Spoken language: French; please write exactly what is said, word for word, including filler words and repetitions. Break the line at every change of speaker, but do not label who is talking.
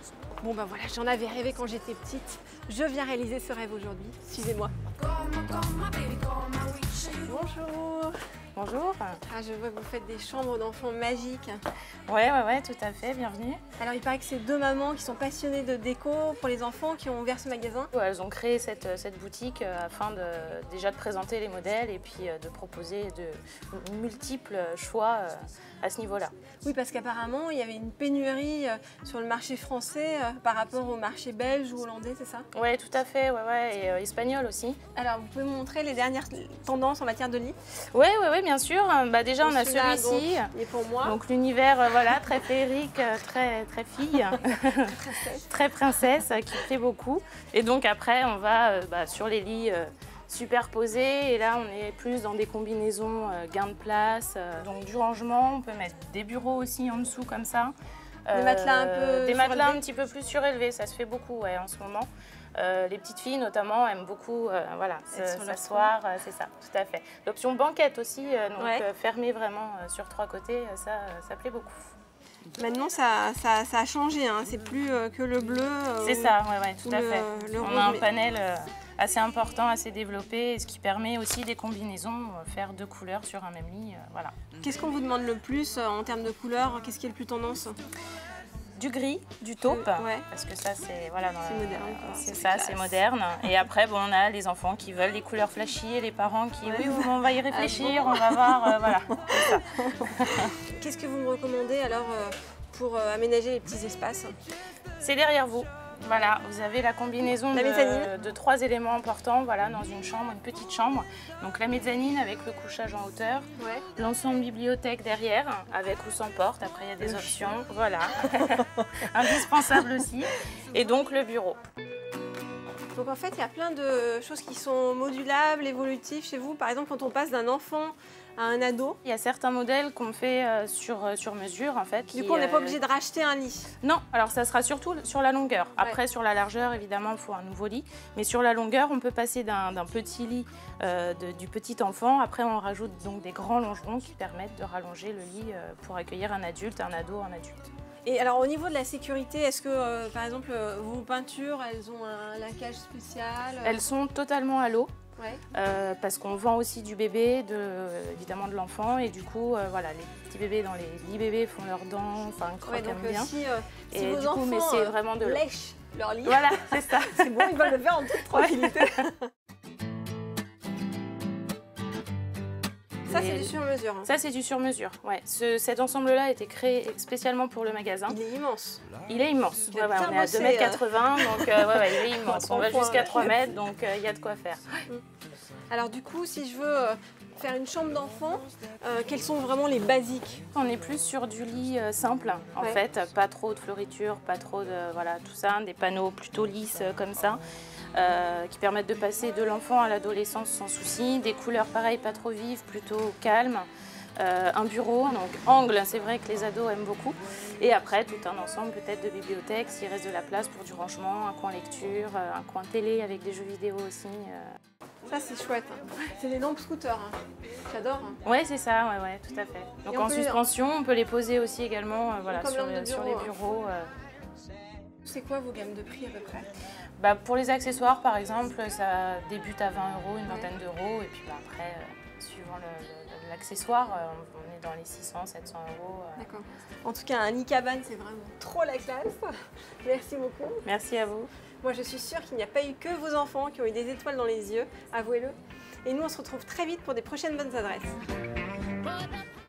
Bon ben voilà, j'en avais rêvé quand j'étais petite. Je viens réaliser ce rêve aujourd'hui. Suivez-moi. Bonjour.
Bonjour.
Ah, je vois que vous faites des chambres d'enfants magiques.
Ouais, ouais, ouais, tout à fait, bienvenue.
Alors il paraît que c'est deux mamans qui sont passionnées de déco pour les enfants qui ont ouvert ce magasin.
Elles ont créé cette, cette boutique afin de, déjà de présenter les modèles et puis de proposer de multiples choix à ce niveau-là.
Oui, parce qu'apparemment il y avait une pénurie sur le marché français par rapport au marché belge ou hollandais, c'est ça?
Oui, tout à fait, ouais, ouais, et euh, espagnol aussi.
Alors vous pouvez me montrer les dernières tendances en matière de lit?
Oui, oui, oui, bien sûr. Bah, déjà, on a celui-ci.
Il est pour moi.
Donc l'univers, euh, voilà, très féerique, très, très fille, très princesse, qui plaît beaucoup. Et donc après, on va euh, bah, sur les lits euh, superposés. Et là, on est plus dans des combinaisons euh, gain de place. Euh, donc du rangement, on peut mettre des bureaux aussi en dessous comme ça.
Des matelas un peu
Des matelas
surélevés.
un petit peu plus surélevés, ça se fait beaucoup ouais, en ce moment. Euh, les petites filles notamment aiment beaucoup euh, voilà, s'asseoir, euh, c'est ça, tout à fait. L'option banquette aussi, euh, donc
ouais.
euh, fermée vraiment euh, sur trois côtés, euh, ça, euh, ça plaît beaucoup.
Maintenant, ça, ça, ça a changé, hein. C'est plus euh, que le bleu. Euh,
c'est ça, ouais, ouais, tout à
le,
fait.
Le
On
rose,
a un
mais...
panel euh, assez important, assez développé, ce qui permet aussi des combinaisons, euh, faire deux couleurs sur un même lit, euh, voilà.
Qu'est-ce qu'on vous demande le plus euh, en termes de couleurs? Qu'est-ce qui est le plus tendance?
Du gris, du taupe,
euh, ouais.
parce que ça c'est voilà,
moderne.
C'est ça, c'est moderne. Et après, bon, on a les enfants qui veulent les couleurs flashy et les parents qui, ouais. oui, on va y réfléchir, ah bon on va voir, euh, voilà.
Qu'est-ce que vous me recommandez alors euh, pour euh, aménager les petits espaces?
C'est derrière vous. Voilà, vous avez la combinaison
la
de, de trois éléments importants voilà, dans une chambre, une petite chambre. Donc la mezzanine avec le couchage en hauteur, ouais. L'ensemble bibliothèque derrière, avec ou sans porte, après il y a des le options, chien. Voilà, indispensable aussi. Et donc le bureau.
Donc en fait, il y a plein de choses qui sont modulables, évolutives chez vous. Par exemple, quand on passe d'un enfant à un ado.
Il y a certains modèles qu'on fait euh, sur, euh, sur mesure en fait.
Du
qui,
coup, on n'est pas
euh,
obligé de racheter un lit?
Non, alors ça sera surtout sur la longueur. Après, ouais. Sur la largeur, évidemment, il faut un nouveau lit. Mais sur la longueur, on peut passer d'un petit lit euh, de, du petit enfant. Après, on rajoute donc des grands longerons qui permettent de rallonger le lit euh, pour accueillir un adulte, un ado, un adulte.
Et alors au niveau de la sécurité, est-ce que euh, par exemple vos peintures, elles ont un laquage spécial?
Elles sont totalement à l'eau.
Ouais.
Euh, parce qu'on vend aussi du bébé, de, évidemment de l'enfant, et du coup, euh, voilà, les petits bébés dans les lits bébés font leurs dents, enfin croquent
ouais,
bien.
Si, euh,
et
si vos
du
enfants
coup, mais c'est vraiment de
lèchent leur lit,
voilà, c'est ça.
C'est bon, ils veulent le faire en toute tranquillité. Ça, c'est du sur-mesure. Hein.
Ça, c'est du sur-mesure, ouais. Ce, cet ensemble-là a été créé spécialement pour le magasin.
Il est immense.
Il est immense.
Il
ouais, ouais, on est à deux mètres quatre-vingts, euh... donc euh, ouais, ouais, il est immense. On va jusqu'à trois mètres, donc il euh, y a de quoi faire.
Alors du coup, si je veux euh, faire une chambre d'enfant, euh, quels sont vraiment les basiques?
On est plus sur du lit euh, simple, en ouais. fait. Pas trop de fioritures, pas trop de... Voilà, tout ça. Des panneaux plutôt lisses, euh, comme ça. Euh, qui permettent de passer de l'enfant à l'adolescence sans souci, des couleurs pareilles pas trop vives, plutôt calmes, euh, un bureau, donc angle, c'est vrai que les ados aiment beaucoup, et après tout un ensemble peut-être de bibliothèque, s'il reste de la place pour du rangement, un coin lecture, un coin télé avec des jeux vidéo aussi. Euh.
Ça c'est chouette, hein. C'est des lampes scooters, hein. J'adore. Hein.
Ouais, c'est ça, ouais, ouais, tout à fait. Donc en suspension, les... on peut les poser aussi également euh, voilà, sur, le, bureau, sur les bureaux. Euh.
C'est quoi vos gammes de prix à peu près?
Bah, pour les accessoires, par exemple, ça débute à vingt euros, une vingtaine d'euros. Et puis bah, après, euh, suivant l'accessoire, euh, on est dans les six cents, sept cents euros. Euh.
D'accord. En tout cas, un lit cabane, c'est vraiment trop la classe. Merci beaucoup.
Merci à vous.
Moi, je suis sûre qu'il n'y a pas eu que vos enfants qui ont eu des étoiles dans les yeux, avouez-le. Et nous, on se retrouve très vite pour des prochaines bonnes adresses.